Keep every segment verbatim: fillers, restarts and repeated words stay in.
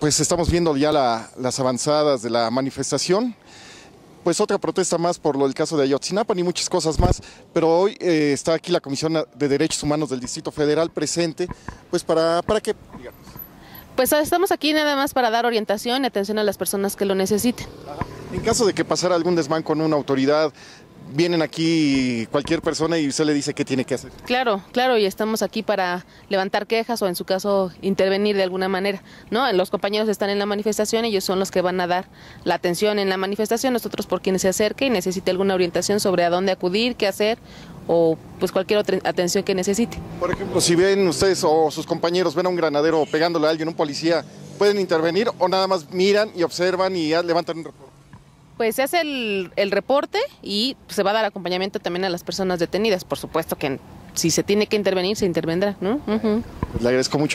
pues estamos viendo ya la, las avanzadas de la manifestación. Pues otra protesta más por lo del caso de Ayotzinapa y muchas cosas más, pero hoy eh, está aquí la Comisión de Derechos Humanos del Distrito Federal presente, pues para, ¿para qué? Digamos. Pues estamos aquí nada más para dar orientación y atención a las personas que lo necesiten. Ajá. En caso de que pasara algún desmán con una autoridad, vienen aquí cualquier persona y usted le dice qué tiene que hacer. Claro, claro, y estamos aquí para levantar quejas o en su caso intervenir de alguna manera, ¿no? Los compañeros están en la manifestación, ellos son los que van a dar la atención en la manifestación, nosotros por quienes se acerque y necesite alguna orientación sobre a dónde acudir, qué hacer o pues cualquier otra atención que necesite. Por ejemplo, si ven ustedes o sus compañeros ven a un granadero pegándole a alguien, un policía, ¿pueden intervenir o nada más miran y observan y ya levantan un reporte? Pues se hace el, el reporte y se va a dar acompañamiento también a las personas detenidas. Por supuesto que si se tiene que intervenir, se intervendrá, ¿no? Uh-huh. Le agradezco mucho.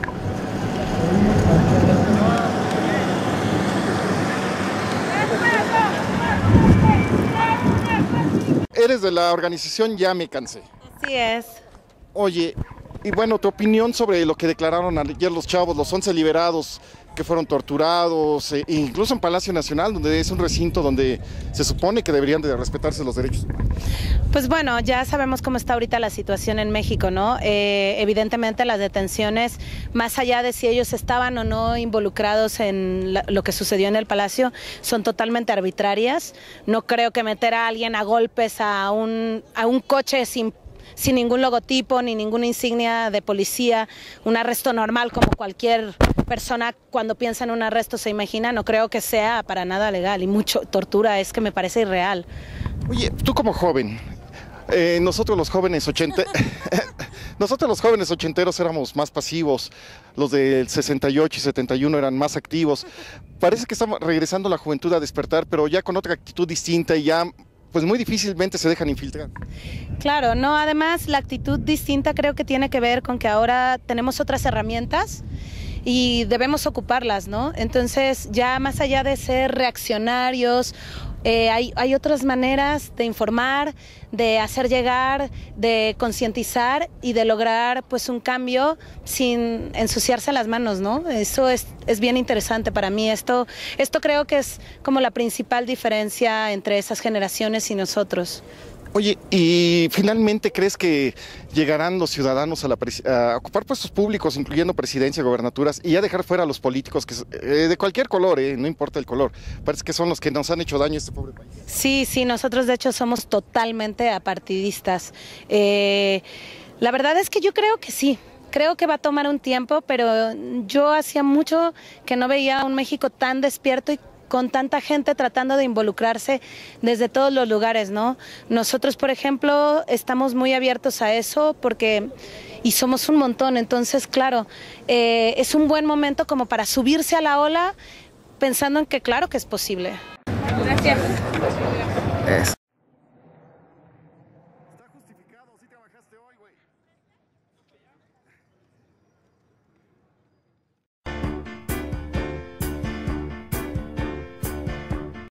Eres de la organización Ya Me Cansé. Así es. Oye, y bueno, tu opinión sobre lo que declararon ayer los chavos, los once liberados que fueron torturados, e incluso en Palacio Nacional, donde es un recinto donde se supone que deberían de respetarse los derechos. Pues bueno, ya sabemos cómo está ahorita la situación en México, ¿no? Eh, evidentemente las detenciones, más allá de si ellos estaban o no involucrados en la, lo que sucedió en el Palacio, son totalmente arbitrarias. No creo que meter a alguien a golpes a un, a un coche sin sin ningún logotipo ni ninguna insignia de policía, un arresto normal como cualquier persona cuando piensa en un arresto se imagina, no creo que sea para nada legal y mucho tortura es que me parece irreal. Oye, tú como joven, eh, nosotros los jóvenes ochenta, nosotros los jóvenes ochenteros éramos más pasivos, los del sesenta y ocho y setenta y uno eran más activos. Parece que estamos regresando la juventud a despertar, pero ya con otra actitud distinta y ya pues muy difícilmente se dejan infiltrar. Claro, no, además la actitud distinta creo que tiene que ver con que ahora tenemos otras herramientas y debemos ocuparlas, ¿no? Entonces ya más allá de ser reaccionarios, eh, hay, hay otras maneras de informar, de hacer llegar, de concientizar y de lograr pues un cambio sin ensuciarse las manos, ¿no? Eso es, es bien interesante para mí. Esto, esto creo que es como la principal diferencia entre esas generaciones y nosotros. Oye, y finalmente, ¿crees que llegarán los ciudadanos a, la a ocupar puestos públicos, incluyendo presidencia, gobernaturas, y ya dejar fuera a los políticos que eh, de cualquier color, eh, no importa el color? Parece que son los que nos han hecho daño a este pobre país. Sí, sí, nosotros de hecho somos totalmente apartidistas. Eh, la verdad es que yo creo que sí. Creo que va a tomar un tiempo, pero yo hacía mucho que no veía un México tan despierto y con tanta gente tratando de involucrarse desde todos los lugares, ¿no? Nosotros, por ejemplo, estamos muy abiertos a eso porque y somos un montón, entonces, claro, eh, es un buen momento como para subirse a la ola pensando en que claro que es posible. Gracias. Es.